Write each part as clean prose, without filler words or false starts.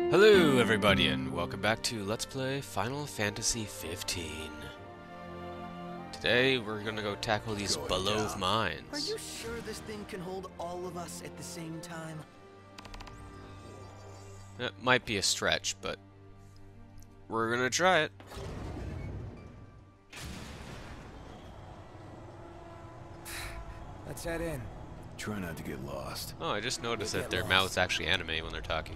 Hello everybody and welcome back to Let's Play Final Fantasy 15. Today we're gonna go tackle these below mines. Are you sure this thing can hold all of us at the same time? That might be a stretch, but we're gonna try it. Let's head in. Try not to get lost. Oh, I just noticed that their mouths actually animate when they're talking.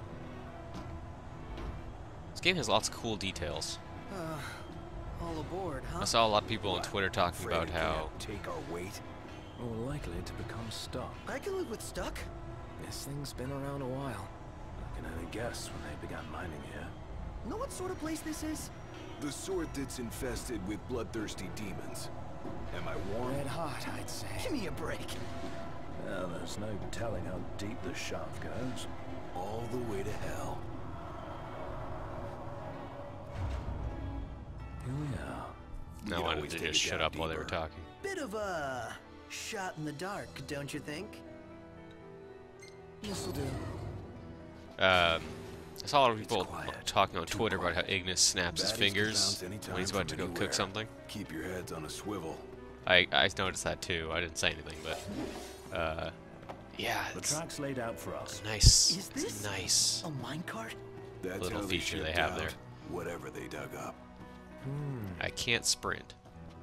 This game has lots of cool details. All aboard, huh? I saw a lot of people on Twitter talking about how take our weight. More likely to become stuck. I can live with stuck. This thing's been around a while. I can only guess when they began mining here. Know what sort of place this is? The sort that's infested with bloodthirsty demons. Am I warm? Red hot, I'd say. Give me a break. Well, there's no telling how deep the shaft goes. All the way to hell. Here we are. now I wanted to just shut up while they were talking. Bit of a shot in the dark, don't you think? This'll do. I saw a lot of people talking on Twitter about how Ignis snaps his fingers when he's about to go cook something. Keep your heads on a swivel. I noticed that too. I didn't say anything, but yeah, The it's track's laid out for us. nice. Is this Nice a minecart? That's little how feature they shipped have out there. Whatever they dug up. I can't sprint.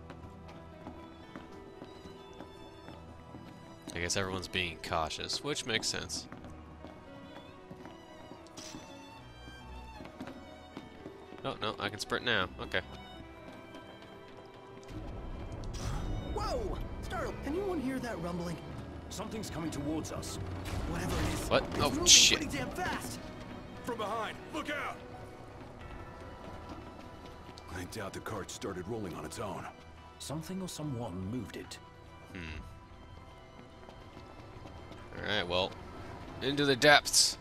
I guess everyone's being cautious, which makes sense. Oh, no, I can sprint now. Okay. Whoa! Startled. Anyone hear that rumbling? Something's coming towards us. Whatever it is. What? It's Oh, moving shit. pretty damn fast. From behind! Look out! I doubt the cart started rolling on its own. Something or someone moved it. Alright, well, into the depths.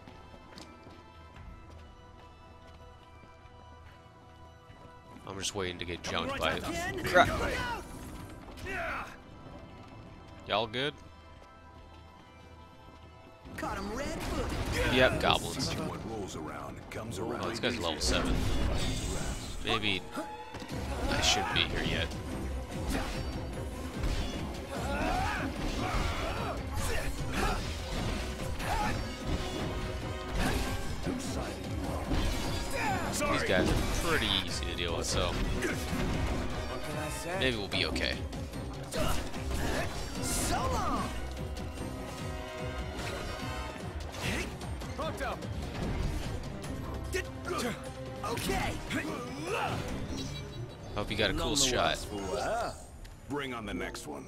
I'm just waiting to get jumped by it. Again? Crap. Y'all good? Caught him red-footed. Yep, goblins. What rolls around comes around. Oh, this guy's level 7. Maybe I shouldn't be here yet. These guys are pretty easy to deal with, so What can I say? maybe we'll be okay. So long! Hooked up. Okay. Hope you got a cool shot. Bring on the next one.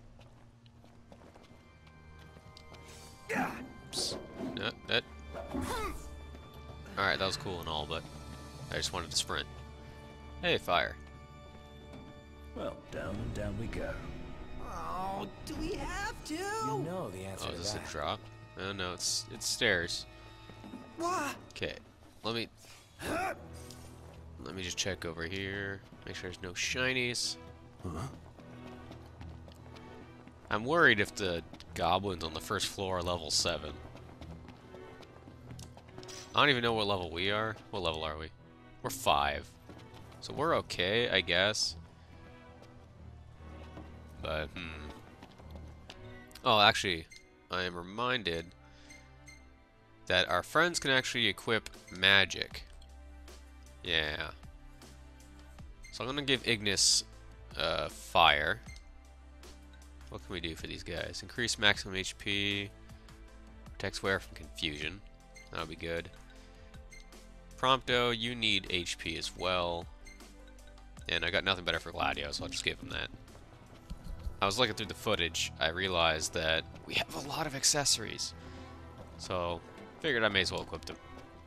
Alright, that was cool and all, but I just wanted to sprint. Hey, fire. Well, down and down we go. Oh, do we have to? You know the answer Oh, to is this that. a drop? Oh, no, it's stairs. What? Okay, let me just check over here. Make sure there's no shinies. Huh? I'm worried if the goblins on the first floor are level 7. I don't even know what level we are. What level are we? We're 5. So we're okay, I guess. But, Oh, actually, I am reminded that our friends can actually equip magic. Yeah. So I'm gonna give Ignis fire. What can we do for these guys? Increase maximum HP. Protects wearer from confusion. That'll be good. Prompto, you need HP as well. And I got nothing better for Gladio, so I'll just give him that. I was looking through the footage. I realized that we have a lot of accessories. So, figured I may as well equip them.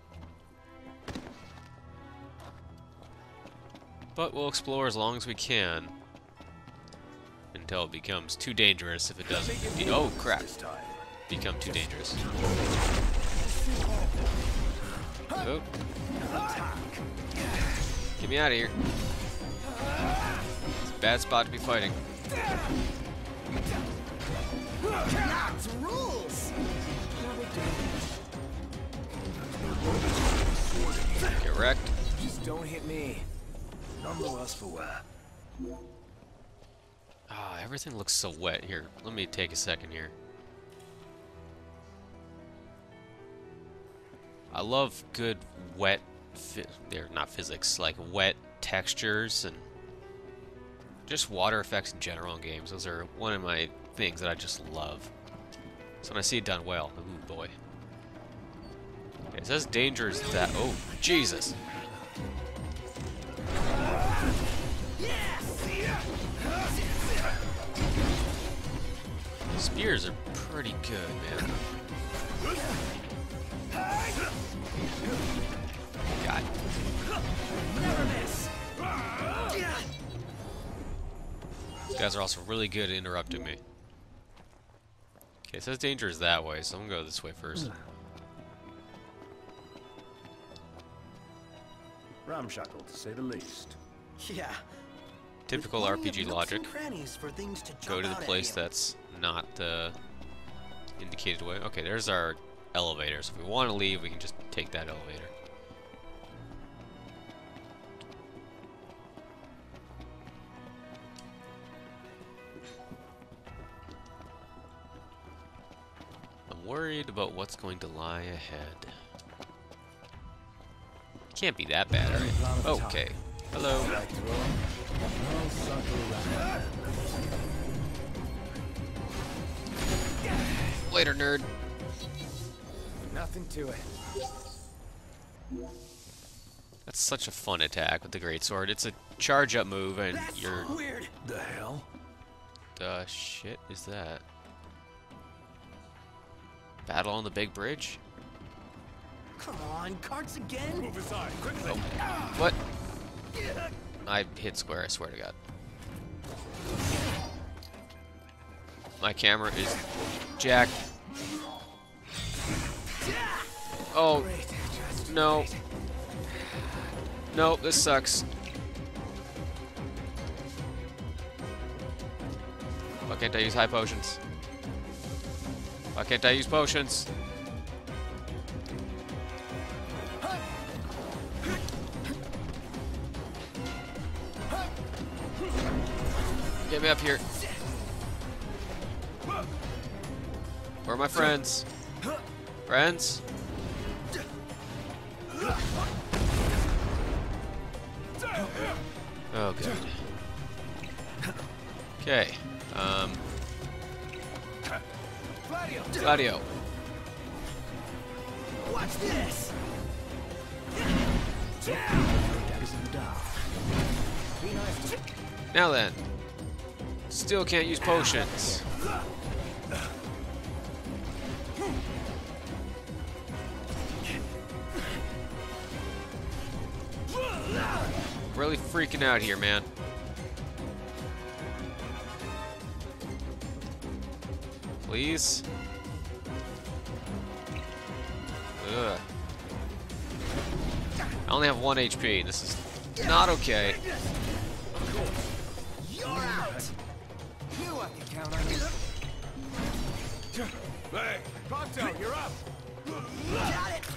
But we'll explore as long as we can. Until it becomes too dangerous if it doesn't. Oh, crap. Become too dangerous. Oh. Get me out of here. It's a bad spot to be fighting. That's rules! get wrecked. Just don't hit me. None the worse for wear. Ah, everything looks so wet. Here, let me take a second here. I love good wet, they're not physics, like wet textures and just water effects in general in games. Those are one of my things that I just love. So when I see it done well, ooh boy. Okay, it says danger is that. Oh, Jesus. Spears are pretty good, man. God. These guys are also really good at interrupting me. Okay, it says danger is that way, so I'm gonna go this way first. Ramshackle, to say the least. Yeah. Typical With plenty of RPG nooks logic. and crannies for things to Go jump to the out at place you. that's not indicated way. Okay, there's our elevator. So if we want to leave, we can just take that elevator. I'm worried about what's going to lie ahead. Can't be that bad, right? Okay. Hello. Later, nerd. Nothing to it. That's such a fun attack with the greatsword. It's a charge-up move, and That's you're... weird. The hell? The shit is that? Battle on the big bridge? Come on, carts again? Move aside, quickly! What? I hit square, I swear to God. My camera is jacked. Oh, no. No, this sucks. Why can't I use high potions? Why can't I use potions? Get me up here. Where are my friends? Friends? Oh, good. Okay. Gladio. Watch this. Now then. Still can't use potions. Really freaking out here, man. Please? Ugh. I only have 1 HP. This is not okay. You're out. You I can count on you. Hey, Prompto, you're up! Got it.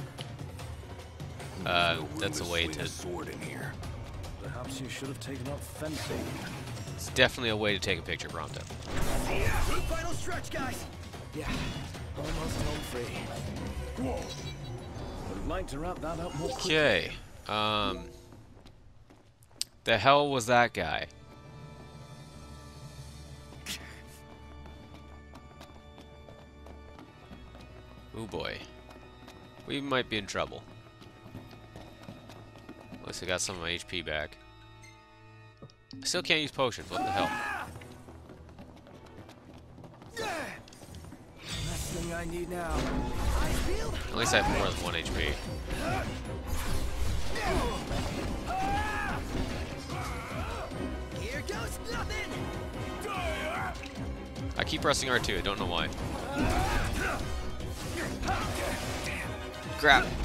That's a way Swing to... a sword in here. Perhaps you should have taken up fencing. It's definitely a way to take a picture, Prompto. Final stretch, guys. Yeah, almost home free. Whoa! I'd like to wrap that up more quickly. Okay. The hell was that guy? Oh boy. We might be in trouble. At least I got some of my HP back. I still can't use potions. What the hell? Last thing I need now. Eyes peeled. At least I have more than 1 HP. Here goes nothing. I keep pressing R2. I don't know why. Crap.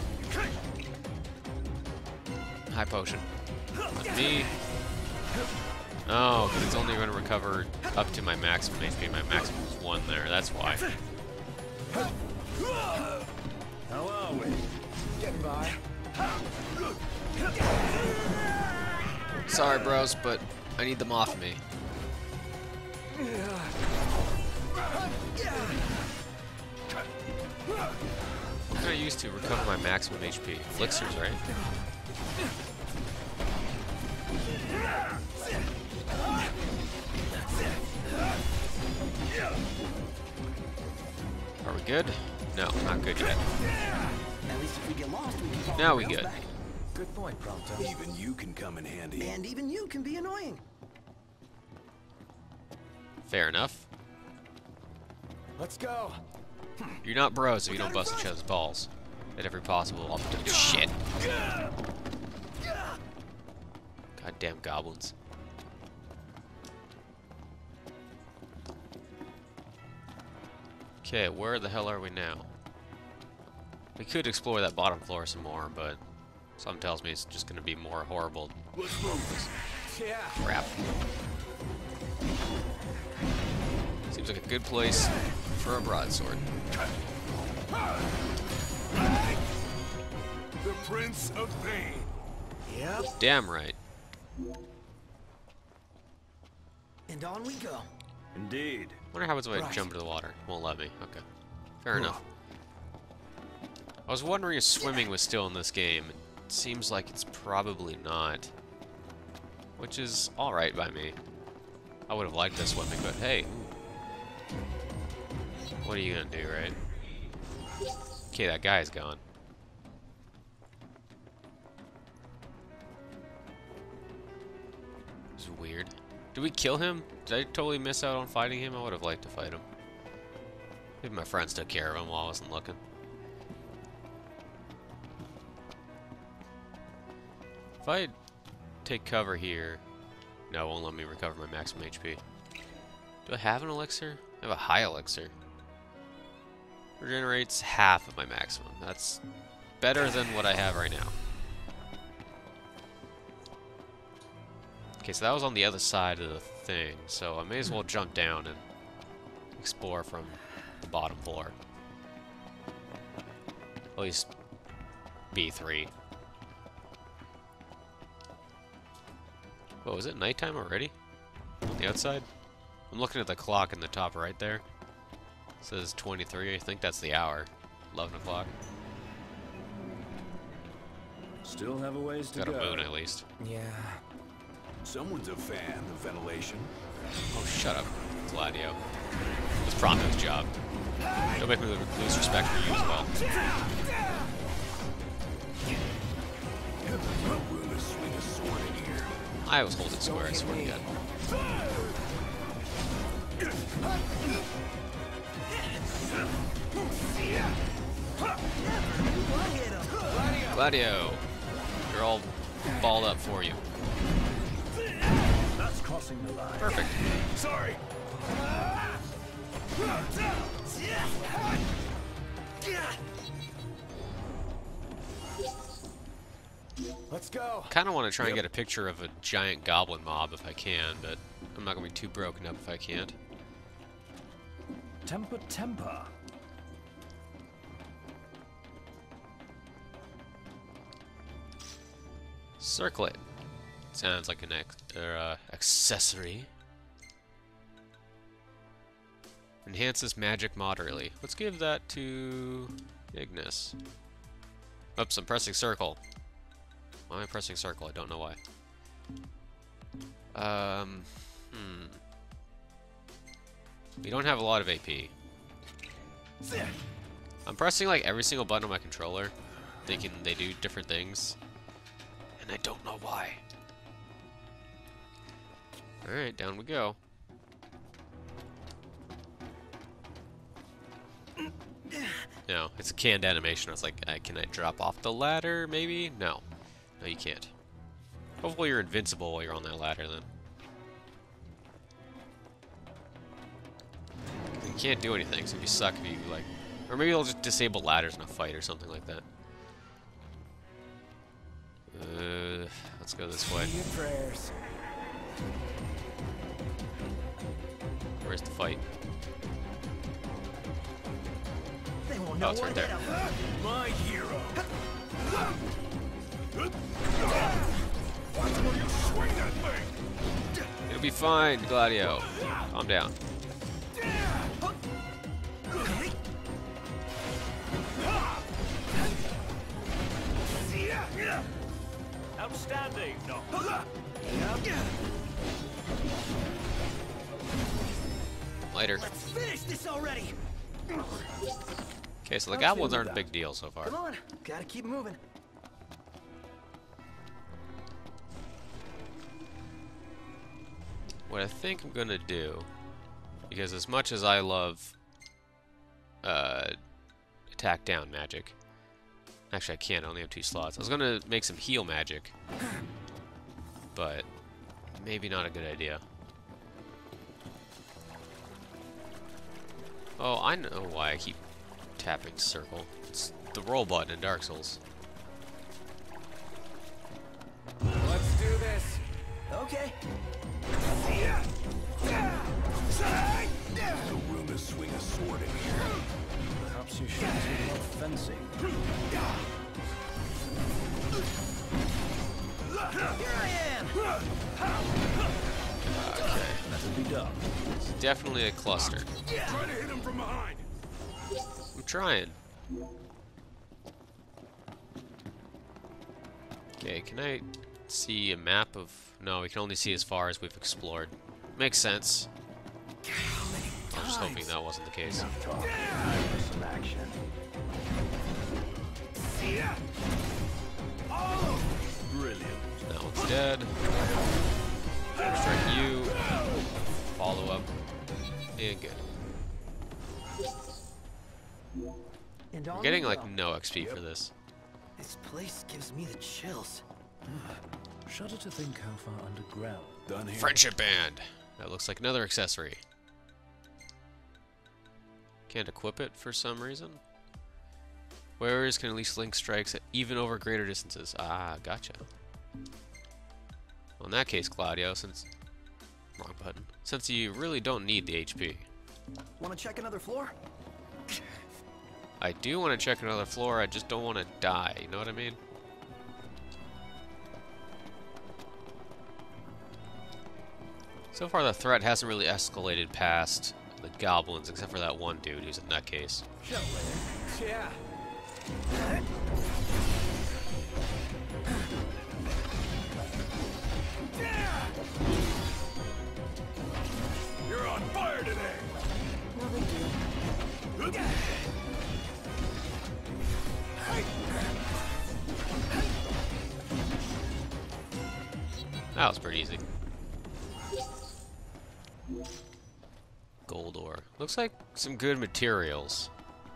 High potion. Not me. Oh, but it's only going to recover up to my maximum HP. My maximum is 1 there. That's why. How are we? Getting by. Sorry, bros, but I need them off me. What can I use to recover my maximum HP? Elixirs, right? Are we good? No, not good yet. At least if we get lost, we can follow Now the we rails good. back. Good point, Prompto. Even you can come in handy. And even you can be annoying. Fair enough. Let's go. You're not bros if you don't bust each other's balls at every possible opportunity. Shit. Goddamn goblins. Okay, where the hell are we now? We could explore that bottom floor some more, but something tells me it's just going to be more horrible. Let's move. Yeah. Crap. Seems like a good place for a broadsword. The Prince of Pain. Yep. Damn right. And on we go. Indeed. Wonder how it's way to Right. jump into the water. Won't let me. Okay. Fair enough. I was wondering if swimming was still in this game. It seems like it's probably not. Which is alright by me. I would have liked this swimming, but hey. What are you gonna do, right? Okay, that guy is gone. This is weird. Did we kill him? Did I totally miss out on fighting him? I would have liked to fight him. Maybe my friends took care of him while I wasn't looking. If I take cover here... No, it won't let me recover my maximum HP. Do I have an elixir? I have a high elixir. Regenerates half of my maximum. That's better than what I have right now. Okay, so that was on the other side of the thing, so I may as well jump down and explore from the bottom floor. At least B3. Whoa, is it nighttime already? On the outside? I'm looking at the clock in the top right there. It says 23, I think that's the hour. 11 o'clock. Still have a ways to Got a go. moon at least. Yeah. Someone's a fan of ventilation. Oh, shut up, Gladio. It's Prompto's job. Don't make me lose respect for you as well. No room to swing a sword in here. I was holding square, I swear to God. Gladio! You're all balled up for you. That's crossing the line. Perfect. Sorry. Let's go. Kind of want to try and get a picture of a giant goblin mob if I can, but I'm not going to be too broken up if I can't. Temper, temper. Circlet. Sounds like an accessory. Enhances magic moderately. Let's give that to Ignis. Oops, I'm pressing circle. Why am I pressing circle? I don't know why. We don't have a lot of AP. I'm pressing like every single button on my controller, thinking they do different things, and I don't know why. Alright, down we go. No, it's a canned animation. I was like, can I drop off the ladder, maybe? No. No, you can't. Hopefully you're invincible while you're on that ladder, then. You can't do anything, so it'd be suck if you, like... Or maybe they'll just disable ladders in a fight or something like that. Let's go this way. Your prayers. Where's the fight? They won't Oh, know it's what right there. My hero. It'll be fine, Gladio. Calm down. Outstanding. No. Later. Let's finish this already. Okay, so the goblins aren't a big deal so far. Come on, gotta keep moving. What I think I'm gonna do, because as much as I love attack down magic, actually I can't, I only have 2 slots. I was gonna make some heal magic, but maybe not a good idea. Oh, I know why I keep tapping circle. It's the roll button in Dark Souls. Let's do this. Okay. No room to swing a sword in here. Perhaps you should do more fencing. Here I am. Okay. That'll be done. It's definitely a cluster. Try to hit him from behind. I'm trying. Okay, can I see a map of... No, we can only see as far as we've explored. Makes sense. I was just hoping that wasn't the case. Enough talk. Time for some action. Brilliant. That one's dead. Strike you. Follow up. And good. And We're on getting we like go. no XP for this. This place gives me the chills. Shudder to think how far underground. Done here. Friendship band. That looks like another accessory. Can't equip it for some reason. Wearers can release link strikes even over greater distances. Ah, gotcha. Well, in that case, Gladio, since... Wrong button. Since you really don't need the HP. Want to check another floor? I do want to check another floor, I just don't want to die, you know what I mean? So far the threat hasn't really escalated past the goblins, except for that one dude who's a nutcase. Show later. Yeah. You're on fire today. No big deal. That was pretty easy. Gold ore. Looks like some good materials.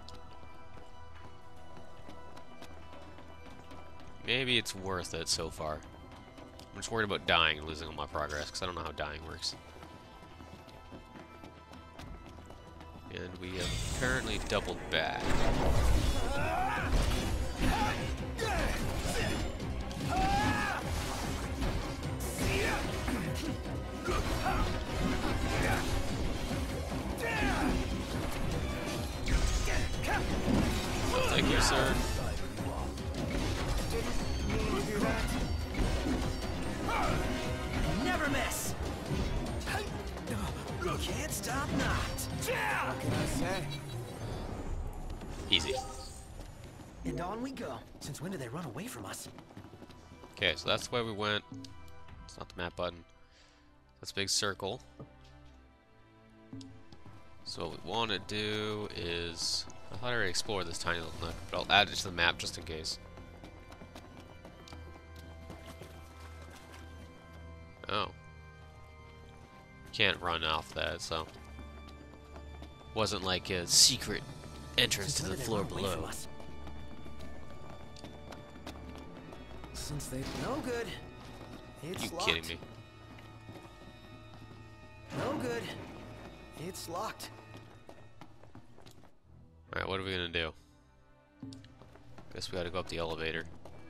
Maybe it's worth it so far. I'm just worried about dying and losing all my progress, because I don't know how dying works. And we have apparently doubled back. Thank you, sir. Never miss. Can't stop not. What can I say? Easy. And on we go. Since when did they run away from us? Okay, so that's where we went. It's not the map button. That's a big circle. So what we want to do is... I thought I already explored this tiny little nook, but I'll add it to the map just in case. Oh. Can't run off that, so... Wasn't like a secret entrance to Since the when did they floor run away from below. us? Since they no good. It's You locked. kidding me? No good. It's locked. Alright, what are we gonna do? Guess we gotta go up the elevator.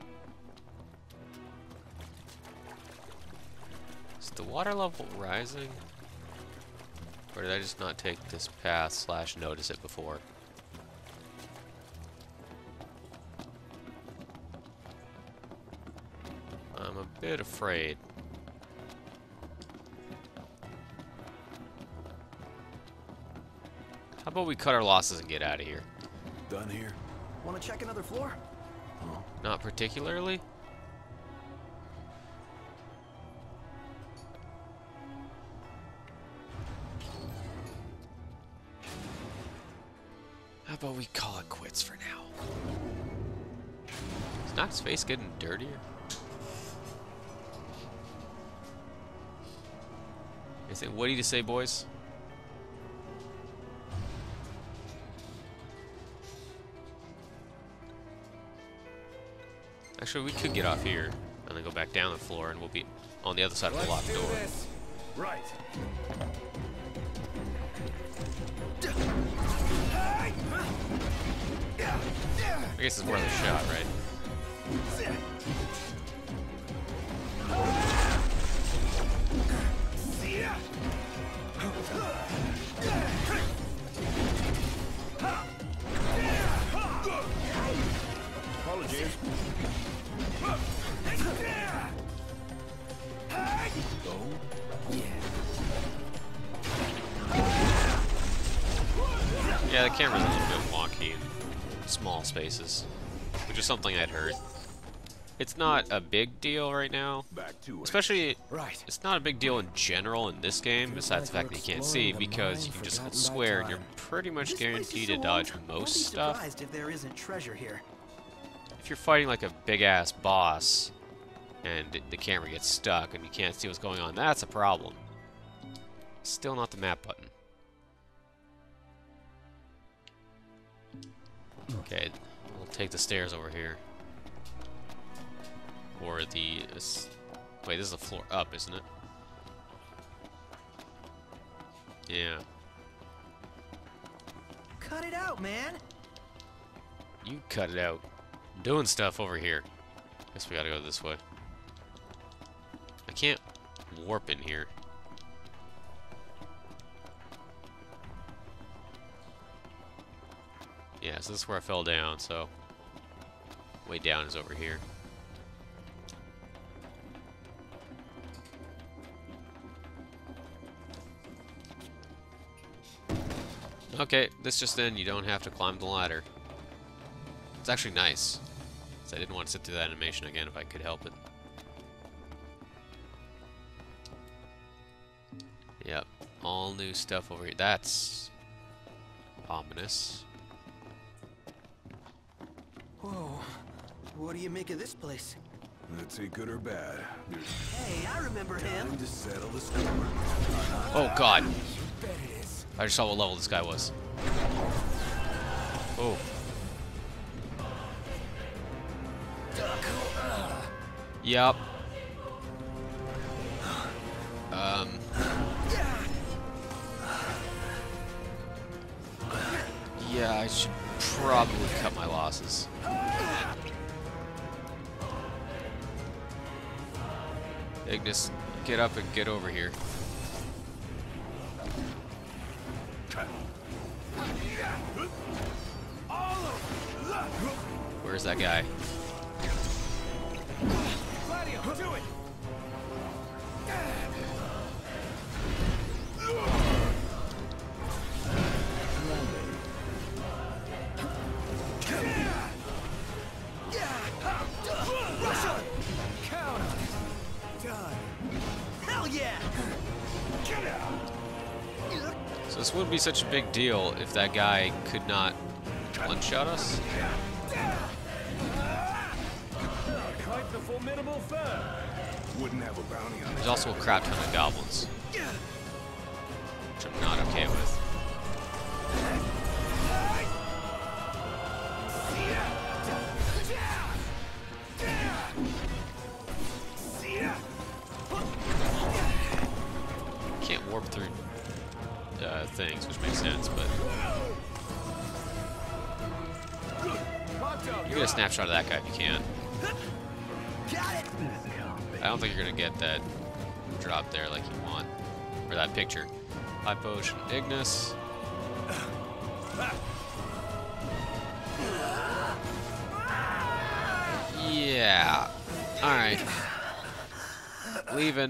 Is the water level rising? Or did I just not take this path / notice it before? Bit afraid. How about we cut our losses and get out of here? Done here? Want to check another floor? Not particularly. How about we call it quits for now? Is Knox's face getting dirtier? Anything witty to say, boys? Actually, we could get off here and then go back down the floor, and we'll be on the other side of the locked door. Right. I guess it's worth a shot, right? Apologies. Yeah, the camera's a little bit wonky in small spaces, which is something I'd heard. It's not a big deal right now, Back to it. especially Right. it's not a big deal in general in this game, besides the fact that you can't see, because you can just swear and you're pretty much This place is guaranteed so to dodge old. most Won't be stuff. surprised if there isn't treasure here. If you're fighting like a big-ass boss and the camera gets stuck and you can't see what's going on, that's a problem. Still not the map button. Okay, we'll take the stairs over here. Or the... wait, this is the floor up, isn't it? Yeah. Cut it out, man. You cut it out. I'm doing stuff over here. Guess we gotta go this way. I can't warp in here. Yeah, so this is where I fell down, so... way down is over here. Okay, this just in, you don't have to climb the ladder. It's actually nice. So I didn't want to sit through that animation again if I could help it. Yep, all new stuff over here. That's ominous. Whoa. What do you make of this place? Let's say good or bad. There's Hey, I remember him. time to settle the score. Oh god, Bet it is. I just saw what level this guy was. Oh. Yep. Yeah, I should probably cut my losses. Ignis, get up and get over here. Where's that guy? Do it. Hell yeah! So this wouldn't be such a big deal if that guy could not one-shot us. Quite the formidable firm. Wouldn't have a bounty on it. There's also a crap ton of goblins, which I'm not okay with. Can't warp through things, which makes sense, but you get a snapshot of that guy if you can. Got it! I don't think you're gonna get that drop there like you want, or that picture. High potion, Ignis. Yeah. All right. Leaving.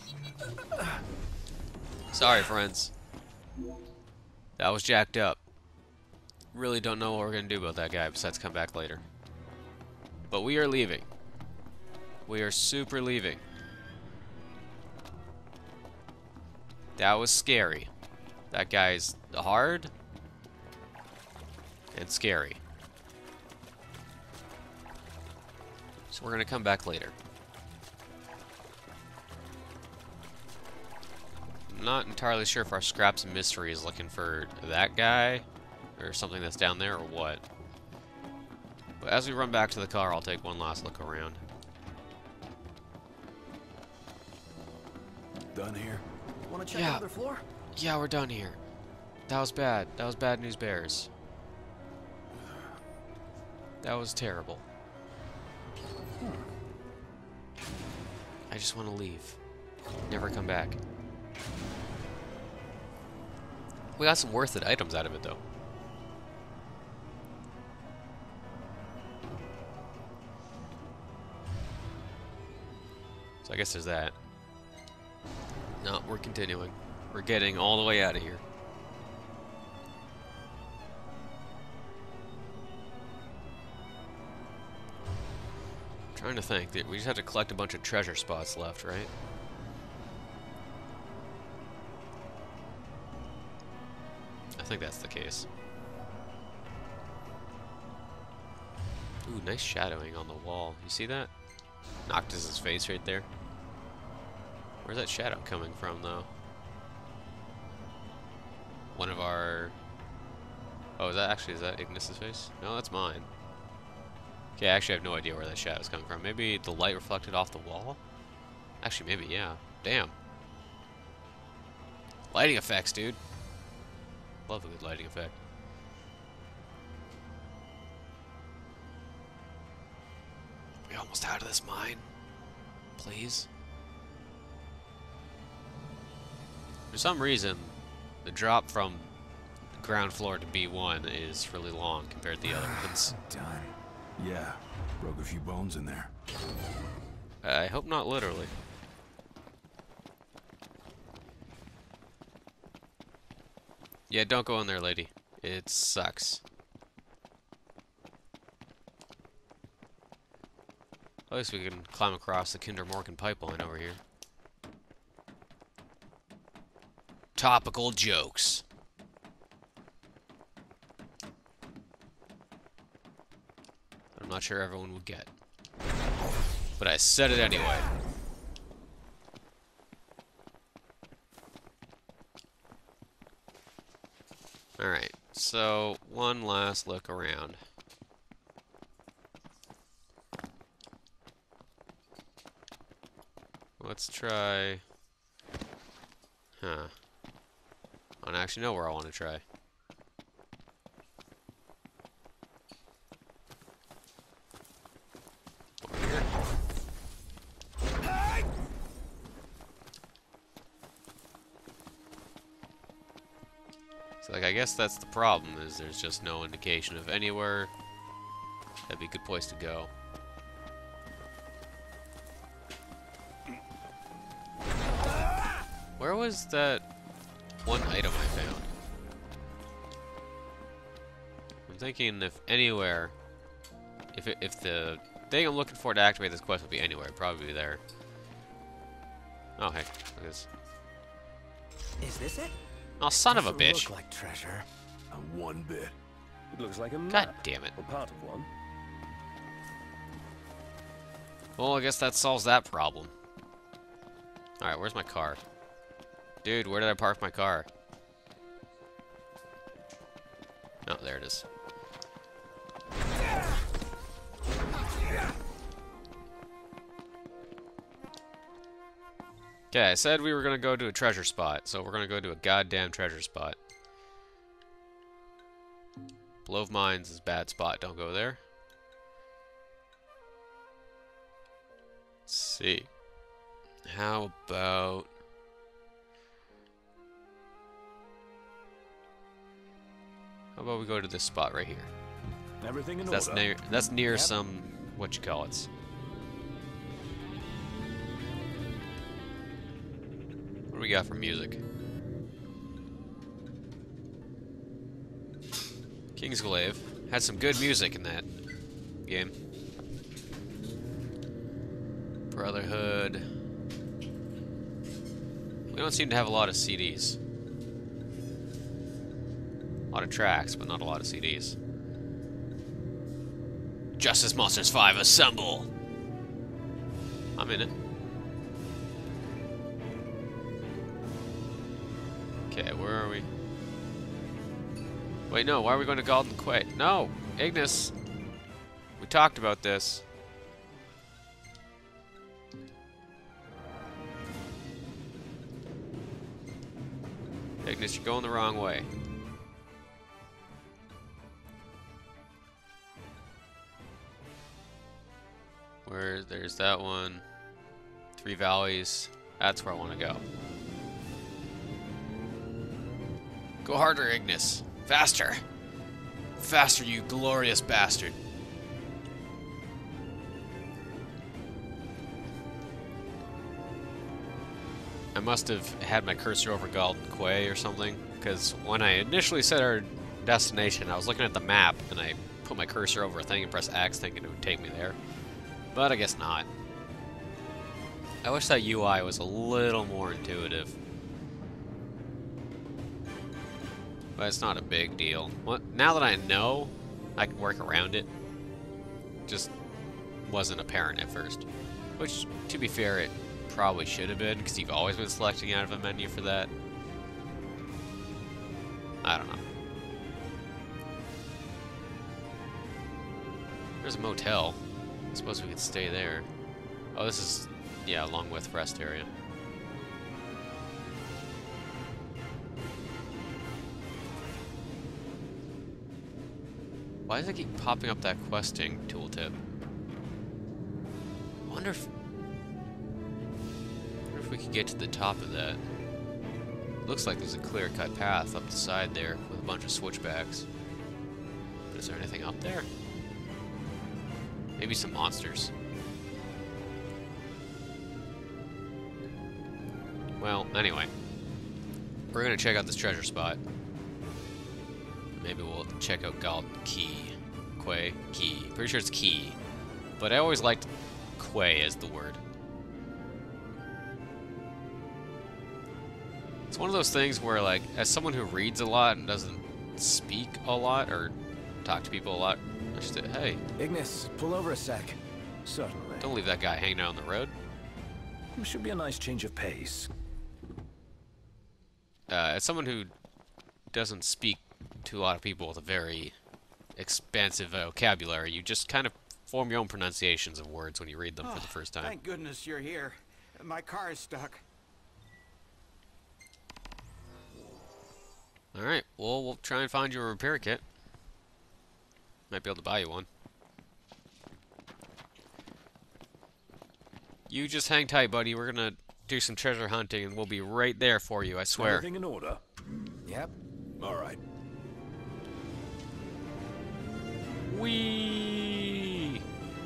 Sorry, friends. That was jacked up. Really don't know what we're gonna do about that guy besides come back later. But we are leaving. We are super leaving. That was scary. That guy's hard and scary. So we're gonna come back later. I'm not entirely sure if our Scraps and Mystery is looking for that guy or something that's down there or what. But as we run back to the car, I'll take one last look around. Done here? Want to check Yeah. another floor? Yeah, we're done here. That was bad. That was bad news bears. That was terrible. I just want to leave. Never come back. We got some worth it items out of it, though. So I guess there's that. No, we're continuing. We're getting all the way out of here. I'm trying to think. We just have to collect a bunch of treasure spots left, right? I think that's the case. Ooh, nice shadowing on the wall. You see that? Noctis's face right there. Where's that shadow coming from, though? One of our... Oh, is that Ignis's face? No, that's mine. Okay, I actually have no idea where that shadow's coming from. Maybe the light reflected off the wall? Actually, maybe, yeah. Damn. Lighting effects, dude. Love a good lighting effect. Are we almost out of this mine? Please? For some reason, the drop from ground floor to B1 is really long compared to the other ones. Done. Yeah. Broke a few bones in there. I hope not literally. Yeah, don't go in there, lady. It sucks. At least we can climb across the Kinder Morgan pipeline over here. Topical jokes. I'm not sure everyone would get. But I said it anyway. Alright, so one last look around. Let's try... Huh. I don't actually know where I want to try. Over here. So, like, I guess that's the problem, is there's just no indication of anywhere. That'd be a good place to go. Where was that one item I found? I'm thinking if anywhere, if the thing I'm looking for to activate this quest would be anywhere, it'd probably be there. Oh hey, look at this. Is this it? Oh, son of a Doesn't bitch! Look like treasure. One bit. It looks like a map. God damn it! Or part of one. Well, I guess that solves that problem. All right, where's my car? Dude, where did I park my car? Oh, there it is. Okay, I said we were gonna go to a treasure spot, so we're gonna go to a goddamn treasure spot. Below Mines is a bad spot, don't go there. Let's see. How about... How about we go to this spot right here? Everything in That's order. near some what you call it. do we got for music? Kingsglaive had some good music in that game. Brotherhood. We don't seem to have a lot of CDs. A lot of tracks, but not a lot of CDs. Justice Monsters 5, assemble! I'm in it. Okay, where are we? Wait, no, why are we going to Golden Quay? No! Ignis! We talked about this. Ignis, you're going the wrong way. Where, there's that one. Three Valleys. That's where I want to go. Go harder, Ignis. Faster! Faster, you glorious bastard. I must have had my cursor over Golden Quay or something, because when I initially set our destination, I was looking at the map, and I put my cursor over a thing and press X thinking it would take me there. But I guess not. I wish that UI was a little more intuitive. But it's not a big deal. Well, now that I know, I can work around it. Just wasn't apparent at first. Which, to be fair, it probably should have been, because you've always been selecting out of a menu for that. I don't know. There's a motel. I suppose we could stay there. Oh, this is, yeah, along with rest area. Why does it keep popping up that questing tooltip? I wonder if we could get to the top of that. Looks like there's a clear-cut path up the side there with a bunch of switchbacks. But is there anything up there? Maybe some monsters. Well, anyway. We're gonna check out this treasure spot. Maybe we'll check out Golden Quay. Pretty sure it's Key. But I always liked Quay as the word. It's one of those things where, like, as someone who reads a lot and doesn't speak a lot or talk to people a lot, I should say, hey. Ignis, pull over a sec. Certainly. Don't leave that guy hanging out on the road. It should be a nice change of pace. As someone who doesn't speak to a lot of people with a very expansive vocabulary, you just kind of form your own pronunciations of words when you read them for the first time. Thank goodness you're here. My car is stuck. Alright, well, we'll try and find you a repair kit. Might be able to buy you one. You just hang tight, buddy. We're gonna do some treasure hunting, and we'll be right there for you, I swear. Everything in order? Yep. All right. Whee!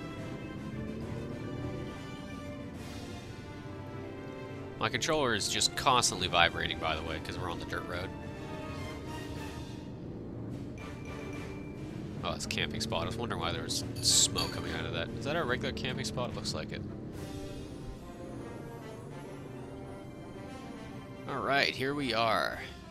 My controller is just constantly vibrating, by the way, because we're on the dirt road. Oh, it's a camping spot. I was wondering why there was smoke coming out of that. Is that our regular camping spot? It looks like it. Alright, here we are.